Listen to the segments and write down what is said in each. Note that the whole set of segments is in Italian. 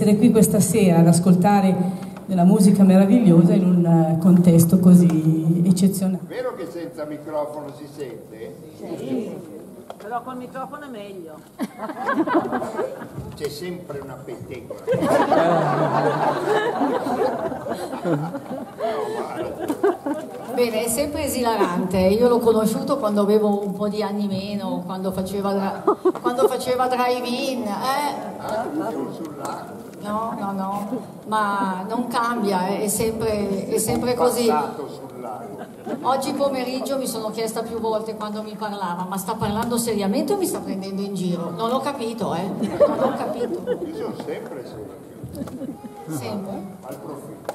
essere qui questa sera ad ascoltare della musica meravigliosa in un contesto così eccezionale. Vero che senza microfono si sente? Sì. Però col microfono è meglio. C'è sempre una pettegola. Bene, è sempre esilarante. Io l'ho conosciuto quando avevo un po' di anni meno, quando faceva drive-in. No, ma non cambia, è sempre così. Oggi pomeriggio mi sono chiesta più volte quando mi parlava, ma sta parlando seriamente o mi sta prendendo in giro? Non l'ho capito, non ho capito. Io sono sempre serio. Sempre? Al profilo.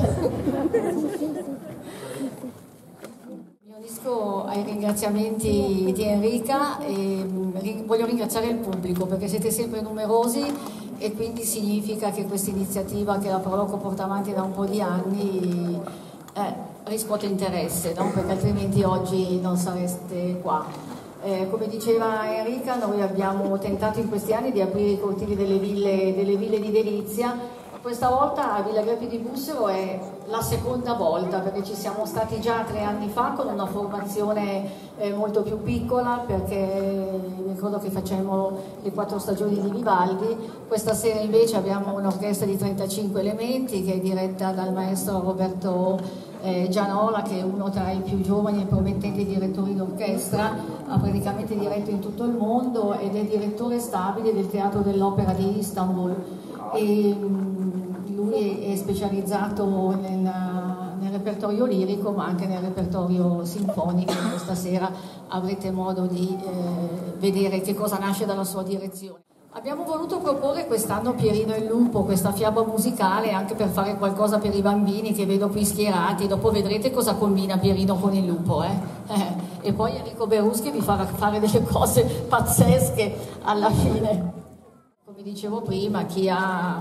Mi unisco ai ringraziamenti di Enrica e voglio ringraziare il pubblico perché siete sempre numerosi e quindi significa che questa iniziativa che la Proloco porta avanti da un po' di anni riscuote interesse, no? Perché altrimenti oggi non sareste qua. Come diceva Enrica, noi abbiamo tentato in questi anni di aprire i cortili delle ville di Delizia. Questa volta a Villa Greppi di Bussero è la seconda volta, perché ci siamo stati già 3 anni fa con una formazione molto più piccola, perché ricordo che facciamo le 4 stagioni di Vivaldi. Questa sera invece abbiamo un'orchestra di 35 elementi che è diretta dal maestro Roberto Gianola, che è uno tra i più giovani e promettenti direttori d'orchestra, ha praticamente diretto in tutto il mondo ed è direttore stabile del Teatro dell'Opera di Istanbul. E lui è specializzato nel repertorio lirico ma anche nel repertorio sinfonico. Questa sera avrete modo di vedere che cosa nasce dalla sua direzione. Abbiamo voluto proporre quest'anno Pierino e il lupo, questa fiaba musicale, anche per fare qualcosa per i bambini che vedo qui schierati. Dopo vedrete cosa combina Pierino con il lupo. E poi Enrico Beruschi vi farà fare delle cose pazzesche alla fine. Come dicevo prima, chi ha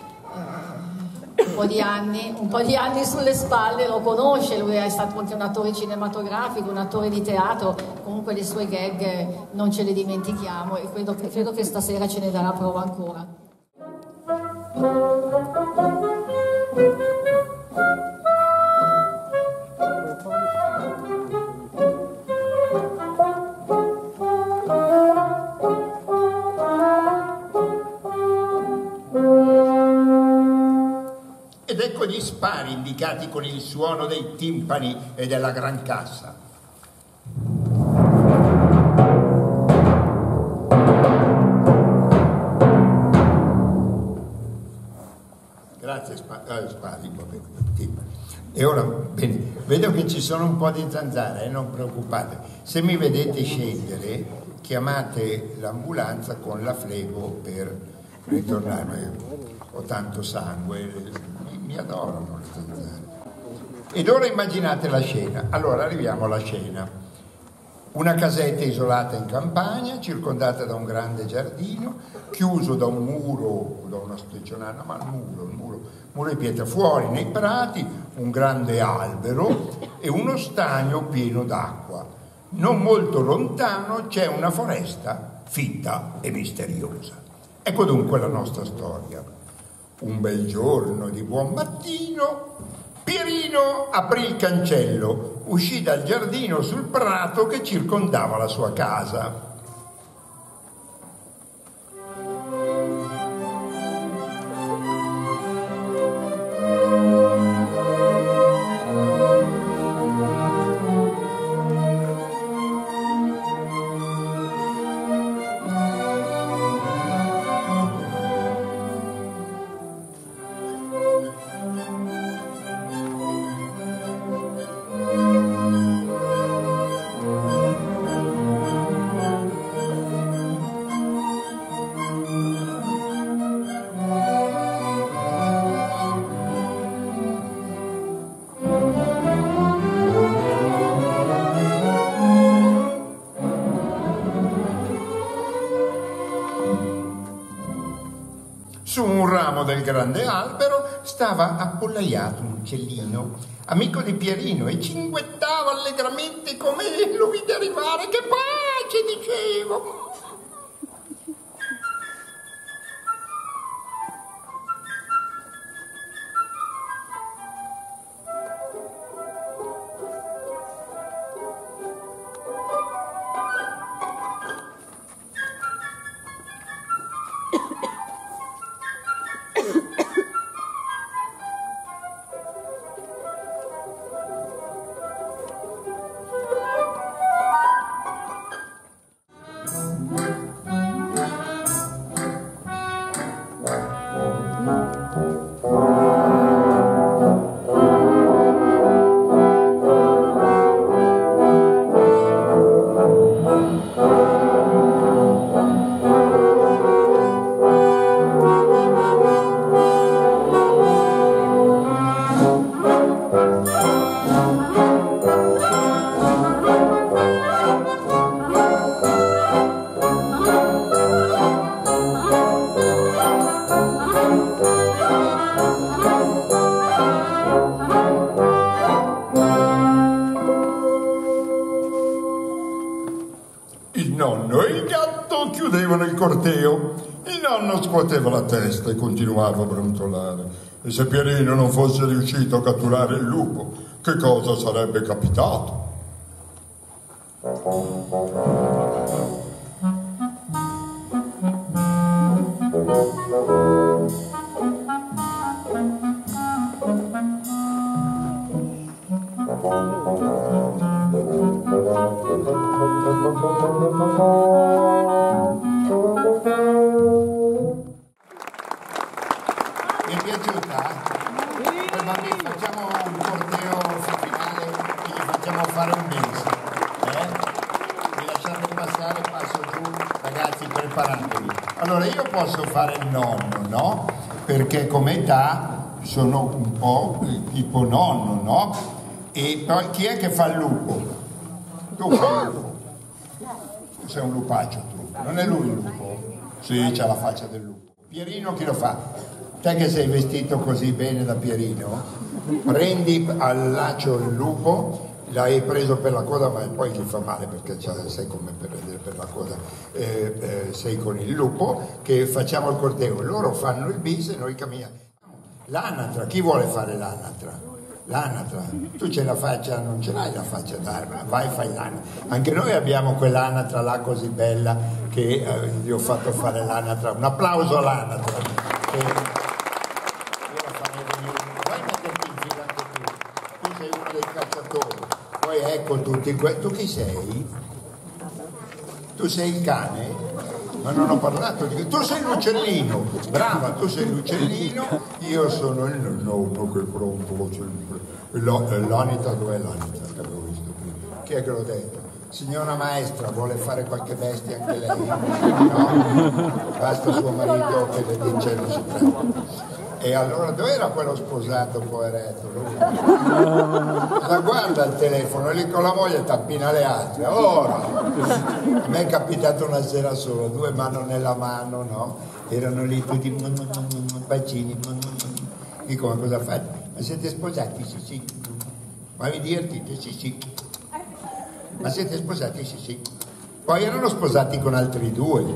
un po' di anni sulle spalle lo conosce, lui è stato anche un attore cinematografico, un attore di teatro, comunque le sue gag non ce le dimentichiamo e credo che stasera ce ne darà prova ancora. Ed ecco gli spari indicati con il suono dei timpani e della gran cassa. Grazie spari, timpani. E ora, bene, vedo che ci sono un po' di zanzare, non preoccupate. Se mi vedete scendere, chiamate l'ambulanza con la flebo per ritornare. Ho tanto sangue, mi adorano le zanzare. Ed ora immaginate la scena. Allora arriviamo alla scena. Una casetta isolata in campagna, circondata da un grande giardino, chiuso da un muro, da una steccionata, ma il muro di pietra. Fuori nei prati un grande albero e uno stagno pieno d'acqua. Non molto lontano c'è una foresta fitta e misteriosa. Ecco dunque la nostra storia. Un bel giorno di buon mattino, Pierino aprì il cancello, uscì dal giardino sul prato che circondava la sua casa. Su un ramo del grande albero stava appollaiato un uccellino, amico di Pierino, e cinguettava allegramente come lo vide arrivare. Che pace, dicevo! nonno e il gatto chiudevano il corteo. Il nonno scuoteva la testa e continuava a brontolare. E se Pierino non fosse riuscito a catturare il lupo, che cosa sarebbe capitato? Mi è piaciuta? Bambini, facciamo un corteo finale e gli facciamo fare un mese. Mi lasciate passare, passo giù, ragazzi, preparatevi. Allora io posso fare il nonno, no? Perché come età sono un po' tipo nonno, no? E poi chi è che fa il lupo? Tu fai il lupo. Tu sei un lupaccio tu. Non è lui il lupo? Sì, c'ha la faccia del lupo. Pierino chi lo fa? Te che sei vestito così bene da Pierino, prendi al laccio il lupo, l'hai preso per la coda, ma poi ti fa male perché sei come per vedere per la coda, sei con il lupo, che facciamo il corteo, loro fanno il bis e noi camminiamo. L'anatra, chi vuole fare l'anatra? L'anatra, tu ce la faccia, non ce l'hai la faccia, dai, vai fai l'anatra. Anche noi abbiamo quell'anatra là così bella che gli ho fatto fare l'anatra, un applauso all'anatra. Poi ecco tutti tu chi sei? Tu sei il cane? Ma non ho parlato di... Tu sei l'uccellino, brava, tu sei l'uccellino, io sono il nonno che brontola sempre. L'anitra, dov'è l'anitra che avevo visto prima? Chi è che l'ho detto? Signora maestra, vuole fare qualche bestia anche lei? No? Basta suo marito che le dice non si prende. E allora dov'era quello sposato, poveretto? La guarda il telefono, lì con la moglie tappina le altre. Ora, a me è capitato una sera sola, 2 mani nella mano, no? Erano lì tutti bacini. Dico, ma cosa fate? Ma siete sposati? Sì, sì. Ma mi divertite? Sì, sì. Ma siete sposati? Sì, sì. Poi erano sposati con altri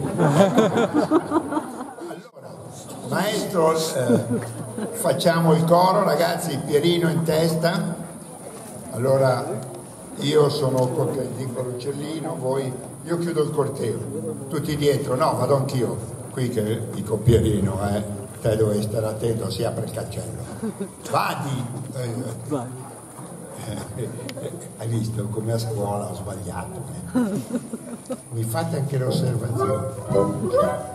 2. Maestro, facciamo il coro, ragazzi, Pierino in testa. Allora io sono dico l'uccellino, voi, io chiudo il corteo, tutti dietro, no, vado anch'io, qui che dico Pierino, te dovevi stare attento, si apre il cancello. Vadi! Hai visto come a scuola ho sbagliato. Mi fate anche l'osservazione.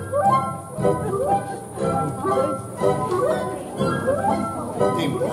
Tempo,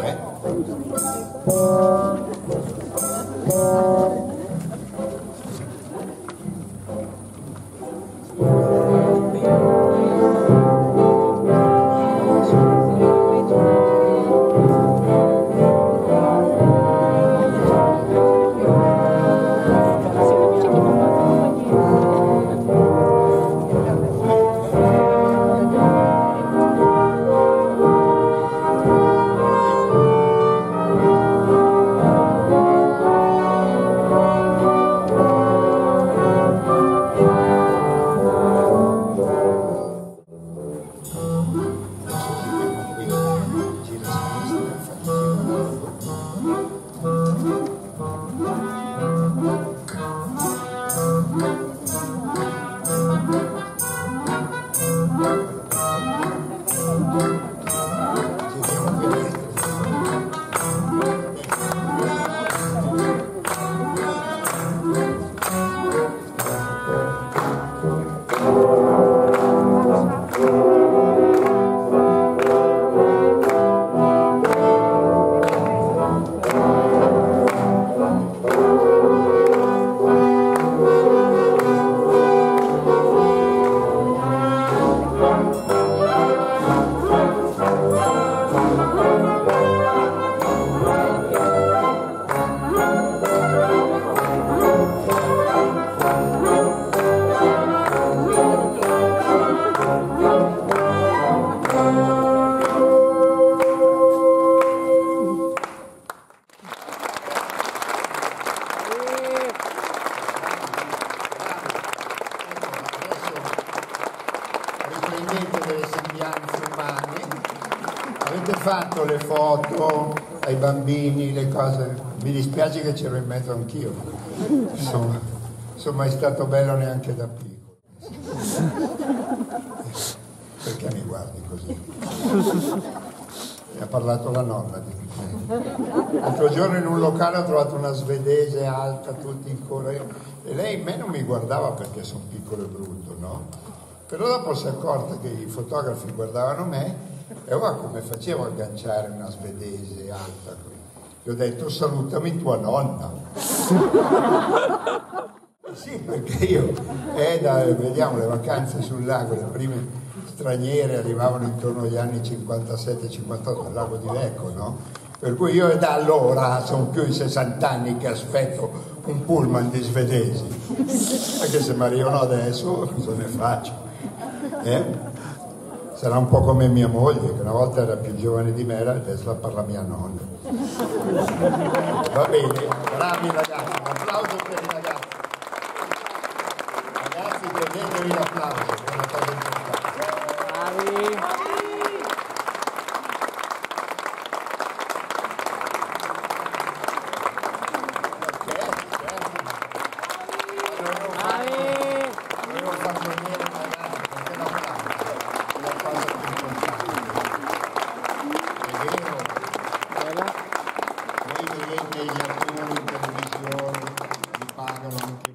avete fatto le foto ai bambini, le cose, mi dispiace che c'ero in mezzo anch'io, insomma, sono mai stato bello neanche da piccolo. Perché mi guardi così? Mi ha parlato la nonna di me. L'altro giorno in un locale ho trovato una svedese alta, tutti in coreo, e lei me non mi guardava perché sono piccolo e brutto, no? Però dopo si è accorta che i fotografi guardavano me e ora come facevo a agganciare una svedese alta? Gli ho detto salutami tua nonna. Sì, perché io, vediamo le vacanze sul lago, le prime straniere arrivavano intorno agli anni 57-58 al lago di Lecco, no? Per cui io da allora sono più di 60 anni che aspetto un pullman di svedesi, anche se mi arrivano adesso cosa ne faccio? Sarà un po' come mia moglie, che una volta era più giovane di me, adesso la parla mia nonna. Va bene, bravi ragazzi, un applauso per i ragazzi. Ragazzi, prendetevi l'applauso, è una cosa importante. Bravi. Volevo far vedere ragazzi, perché l'applauso è la cosa più importante. È vero? Voi vedete gli attori in televisione, vi pagano anche